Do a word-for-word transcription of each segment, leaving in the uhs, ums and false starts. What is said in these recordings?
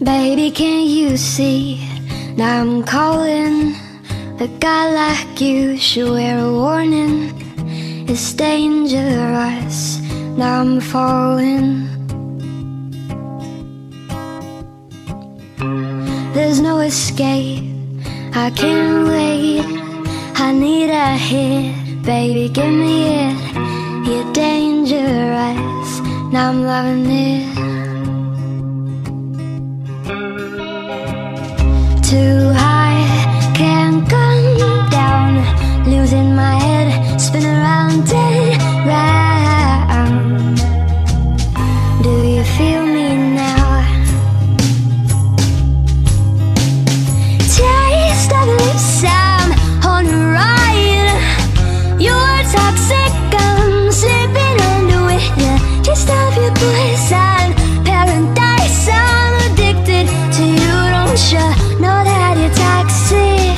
Baby, can't you see? Now I'm calling. A guy like you should wear a warning. It's dangerous. Now I'm falling. There's no escape. I can't wait. I need a hit. Baby, give me it. You're dangerous. Now I'm loving it. Too high, can't come down. Losing my head, spin around and round. Do you feel me now? Taste of lips, I'm on the ride. You're toxic, I'm slipping under with you. Taste of your poison, paradise, I'm addicted to you, don't you? Know that you're toxic.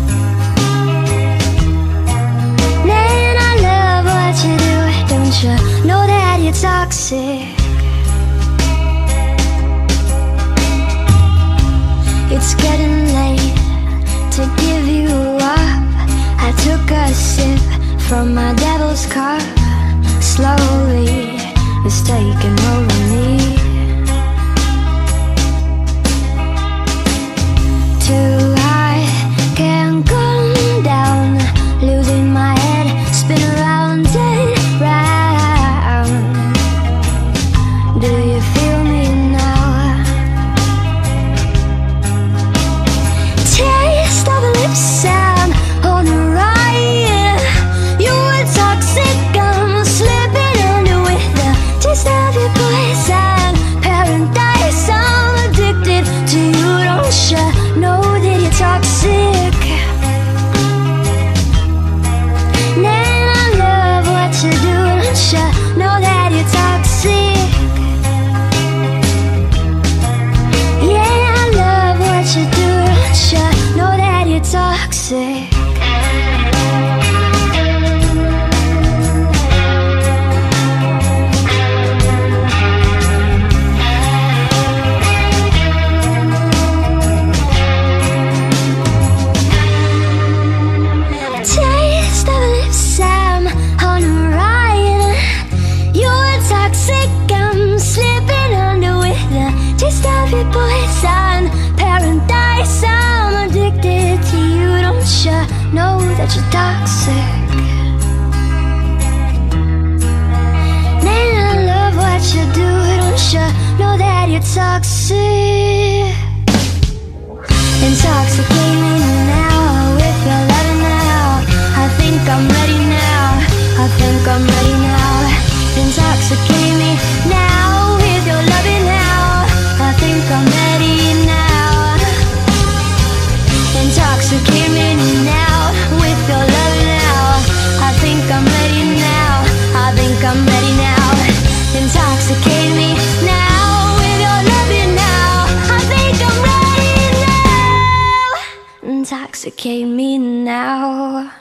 Man, I love what you do, don't you? Know that you're toxic. It's getting late to give you up. I took a sip from my devil's cup. Slowly, it's taking over me. Too high, can't come down. Losing my head, spin around and round. Do you feel me now? Taste of lips, I'm on the ride. You were toxic, I'm slipping under with the taste of your poison. Paradise, I'm addicted to you, don't you? Know that you're toxic. Man, I love what you do, don't you? Know that you're toxic. Yeah, I love what you do, don't you? Know that you're toxic. Poison, paradise, I'm addicted to you, don't you? Know that you're toxic. Man, I love what you do, don't you? Know that you're toxic. Intoxicate me now with your loving now. I think I'm ready now. I think I'm ready now. Intoxicate me now with your loving now. I think I'm ready now. Intoxicate me now with your love now. I think I'm ready now. I think I'm ready now. Intoxicate me now with your love now. I think I'm ready now. Intoxicate me now.